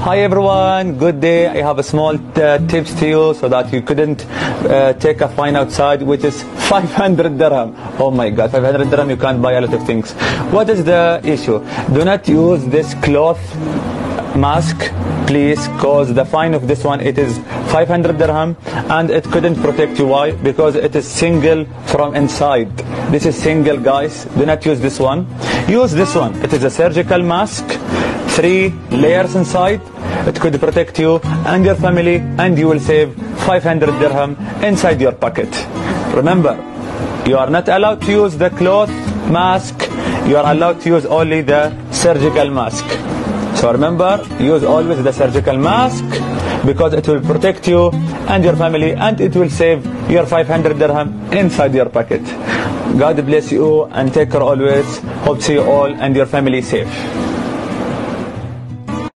Hi everyone, good day. I have a small tips to you so that you couldn't take a fine outside, which is 500 dirham. Oh my god, 500 dirham, you can't buy a lot of things. What is the issue? Do not use this cloth mask, please, cause the fine of this one, it is 500 dirham and it couldn't protect you. Why? Because it is single from inside. This is single, guys. Do not use this one. Use this one. It is a surgical mask, 3 layers inside. It could protect you and your family, and you will save 500 dirham inside your pocket. Remember, you are not allowed to use the cloth mask. You are allowed to use only the surgical mask. So remember, use always the surgical mask because it will protect you and your family, and it will save your 500 dirham inside your pocket. God bless you and take care always. Hope to see you all and your family safe.